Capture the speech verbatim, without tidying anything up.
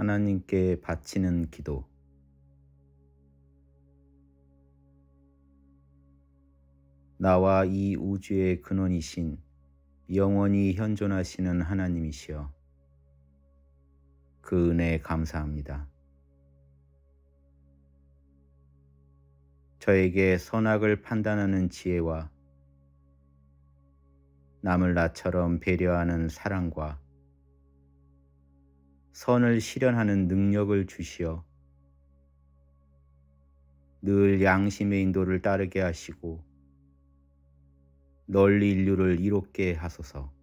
하나님께 바치는 기도. 나와 이 우주의 근원이신 영원히 현존하시는 하나님이시여, 그 은혜에 감사합니다. 저에게 선악을 판단하는 지혜와 남을 나처럼 배려하는 사랑과 선을 실현하는 능력을 주시어 늘 양심의 인도를 따르게 하시고 널리 인류를 이롭게 하소서.